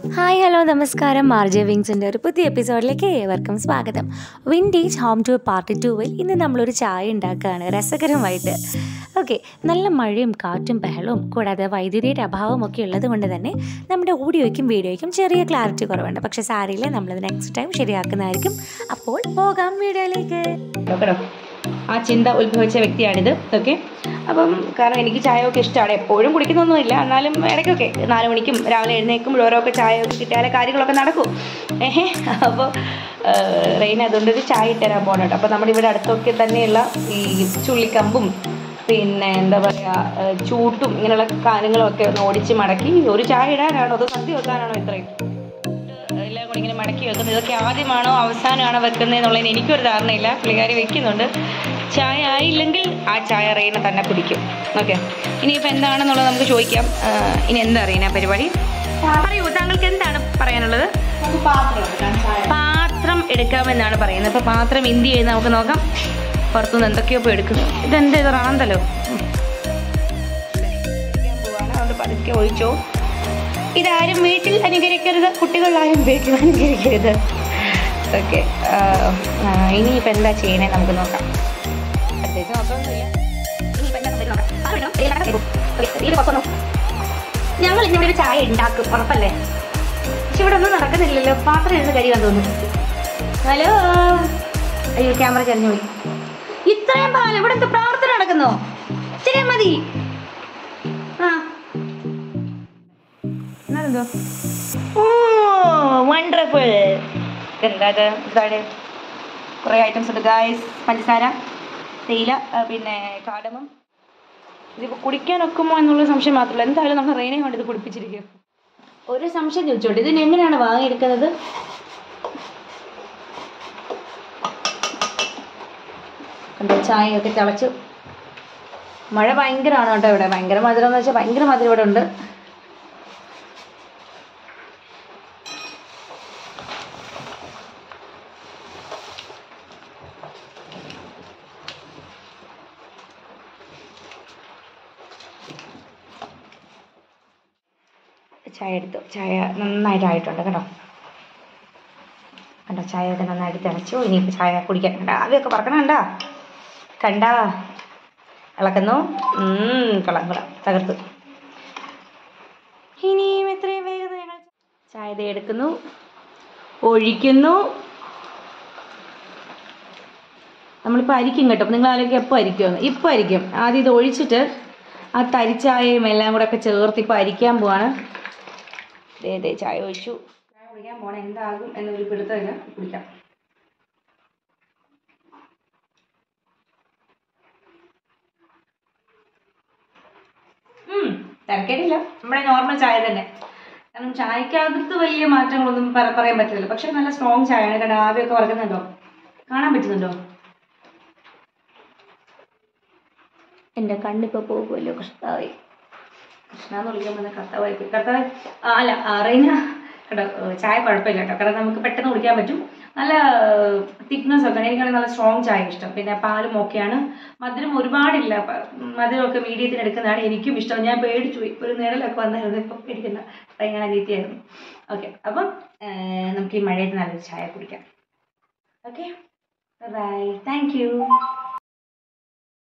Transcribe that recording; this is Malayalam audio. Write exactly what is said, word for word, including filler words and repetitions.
ഹായ് ഹലോ നമസ്കാരം. മാർജെ വിങ്സിൻ്റെ ഒരു പുതിയ എപ്പിസോഡിലേക്ക് ഏവർക്കും സ്വാഗതം. വിൻറ്റേജ് ഹോം ടൂർ പാർട്ട് ടൂവിൽ ഇന്ന് നമ്മളൊരു ചായ ഉണ്ടാക്കുകയാണ് രസകരമായിട്ട്. ഓക്കെ, നല്ല മഴയും കാറ്റും ബഹളവും കൂടാതെ വൈദ്യുതിയുടെ അഭാവം ഒക്കെ ഉള്ളത് കൊണ്ട് തന്നെ നമ്മുടെ ഓഡിയോയ്ക്കും വീഡിയോയ്ക്കും ചെറിയ ക്ലാരിറ്റി കുറവുണ്ട്. പക്ഷേ സാരിയില്ല, നമ്മളത് നെക്സ്റ്റ് ടൈം ശരിയാക്കുന്നതായിരിക്കും. അപ്പോൾ പോകാം വീഡിയോയിലേക്ക്. ആ ചിന്ത ഉത്ഭവിച്ച വ്യക്തിയാണിത്. ഓക്കെ, അപ്പം കാരണം എനിക്ക് ചായയൊക്കെ ഇഷ്ടമാണ്. എപ്പോഴും കുടിക്കുന്നൊന്നുമില്ല, എന്നാലും ഇടയ്ക്കൊക്കെ നാല് മണിക്കും രാവിലെ എഴുന്നേൽക്കുമ്പോൾ ഓരോക്കെ ചായയൊക്കെ കിട്ടിയാലേ കാര്യങ്ങളൊക്കെ നടക്കും. ഏഹേ അപ്പോൾ റെയിൻ അതുകൊണ്ടൊരു ചായ ഇട്ടുതരാൻ പോകണം കേട്ടോ. അപ്പോൾ നമ്മുടെ ഇവിടെ അടുത്തൊക്കെ തന്നെയുള്ള ഈ ചുള്ളിക്കമ്പും പിന്നെ എന്താ പറയുക ചൂട്ടും ഇങ്ങനെയുള്ള കാര്യങ്ങളൊക്കെ ഒന്ന് ഓടിച്ച് മടക്കി ഒരു ചായ ഇടാനാണോ അതോ സദ്യ വെക്കാനാണോ ഇത്രയും എല്ലാം കൂടി ഇങ്ങനെ മടക്കി വെക്കുന്നത്? ഇതൊക്കെ ആദ്യമാണോ അവസാനമാണോ വെക്കുന്നതെന്നുള്ളതിന് എനിക്കൊരു ധാരണയില്ല. പുള്ളിക്കാരി വെക്കുന്നുണ്ട്. ചായ ആയില്ലെങ്കിൽ ആ ചായ റെയിനെ തന്നെ കുടിക്കും. ഓക്കെ, ഇനിയിപ്പോൾ എന്താണെന്നുള്ളത് നമുക്ക് ചോദിക്കാം. ഇനി എന്താ അറിയുന്ന പരിപാടി? പറയൂ, താങ്കൾക്ക് എന്താണ് പറയാനുള്ളത്? പാത്രം എടുക്കാമെന്നാണ് പറയുന്നത്. അപ്പോൾ പാത്രം എന്ത് ചെയ്യുന്നത് നമുക്ക് നോക്കാം. പുറത്തുനിന്ന് എന്തൊക്കെയോ ഇപ്പോൾ എടുക്കുന്നു. ഇതെന്ത് ഇത് റാന്തലോ? പോവാണ്, അതുകൊണ്ട് പതുക്കെ ഒഴിച്ചോ. ഇതാരും വീട്ടിൽ അനുകരിക്കരുത്, കുട്ടികളാരും വീട്ടിൽ അനുകരിക്കരുത്. ഓക്കെ, ഇനിയിപ്പോൾ എന്താ ചെയ്യണേ നമുക്ക് നോക്കാം. പ്രത്യേകിച്ച് നോക്കൊന്നുമില്ല. ഞങ്ങൾ ഇന്നിവിടെ ഒരു ചായ ഉണ്ടാക്കും, ഉറപ്പല്ലേ? പക്ഷെ ഇവിടെ ഒന്നും നടക്കുന്നില്ലല്ലോ. പാത്രം ഇരുന്ന് കഴിയാൻ തോന്നുന്നു. ഹലോ, അയ്യോ ക്യാമറ ചരിഞ്ഞു പോയി. ഇത്രയും പാലം ഇവിടെ എന്ത് പ്രാർത്ഥന നടക്കുന്നോ? ശരിയാ മതി. ആ എന്തോ ഓ വണ്ടർഫുൾ. എന്താ ഇതാണ്? കുറേ ഐറ്റംസ് ഉണ്ട് ഗായ്സ്. പഞ്ചസാര, തേയില, പിന്നെ കാടമം. ഇതിപ്പോൾ കുടിക്കാൻ ഒക്കുമോ എന്നുള്ള സംശയം മാത്രമല്ല. എന്തായാലും നമ്മൾ റെയിനെ കൊണ്ട് ഇത് കുടിപ്പിച്ചിരിക്കും. ഒരു സംശയം ചോദിച്ചോട്ടെ, ഇതിന് എങ്ങനെയാണ് വാങ്ങിയെടുക്കുന്നത്? കണ്ടോ, ചായയൊക്കെ തിളച്ചു. മഴ ഭയങ്കരമാണ് കേട്ടോ ഇവിടെ. ഭയങ്കര മധുരം എന്ന് വെച്ചാൽ ഭയങ്കര മധുരം ഇവിടെ ഉണ്ട്. ചായ എടുത്തു. ചായ നന്നായിട്ടായിട്ടുണ്ട് കേട്ടോ. കണ്ടോ, ചായയൊക്കെ നന്നായിട്ട് തിളച്ചു. ഇനിയിപ്പോൾ ചായ കുടിക്കാൻ കണ്ട ആവിയൊക്കെ പറക്കണം. കണ്ടാ കണ്ടാ ഇളക്കുന്നു. കൊള്ളാം കൊള്ളാം, തകർത്തു. ഇനിയും എത്രയും വേഗം ഞങ്ങൾ ചായ ദേ എടുക്കുന്നു, ഒഴിക്കുന്നു. നമ്മളിപ്പോൾ അരിക്കും കേട്ടോ. അപ്പോൾ നിങ്ങൾ ആലോചിക്കും എപ്പോൾ അരിക്കുമെന്ന്. ഇപ്പോൾ അരിക്കും. ആദ്യം ഇത് ഒഴിച്ചിട്ട് ആ തരിച്ചായയും എല്ലാം കൂടെ ഒക്കെ ചേർത്ത് ഇപ്പോൾ അരിക്കാൻ പോവാണ്. ദേ ദേ ചായ ഒഴിച്ചു. ചായ കുടിക്കാൻ പോകണം. എന്താകും എന്നൊരു പിടുത്തമില്ല. കുടിക്കാം. തിരക്കേടില്ല, നമ്മുടെ നോർമൽ ചായ തന്നെ. കാരണം ചായക്കകത്ത് വലിയ മാറ്റങ്ങളൊന്നും പറയാൻ പറ്റില്ല. പക്ഷെ നല്ല സ്ട്രോങ് ചായയാണ്. കാരണം ആവിയൊക്കെ വറക്കുന്നുണ്ടോ, കാണാൻ പറ്റുന്നുണ്ടോ? എൻ്റെ കണ്ണിപ്പോൾ പോകുമല്ലോ. കർത്താവേ, കൃഷ്ണ എന്ന് വിളിക്കാൻ വന്ന കർത്താവായി പോയി. കർത്താവ് അല്ല റെയിന കേട്ടോ. ചായ കുഴപ്പമില്ല കേട്ടോ. കാരണം നമുക്ക് പെട്ടെന്ന് കുടിക്കാൻ പറ്റും. നല്ല തിക്നെസ് ഒക്കെ. എനിക്കാണെങ്കിൽ നല്ല സ്ട്രോങ് ചായ ഇഷ്ടം. പിന്നെ പാലും ഓക്കെയാണ്. മധുരം ഒരുപാടില്ല. മധുരമൊക്കെ മീഡിയത്തിന് എടുക്കുന്നതാണ് എനിക്കും ഇഷ്ടം. ഞാൻ പേടിച്ചു പോയി. ഒരു നിഴലൊക്കെ വന്നായിരുന്നു. ഇപ്പം പേടിക്കണ്ട, ഭയങ്കര രീതിയായിരുന്നു. ഓക്കെ, അപ്പം നമുക്ക് ഈ മഴയത്ത് നല്ലൊരു ചായ കുടിക്കാം. Okay, bye, thank U.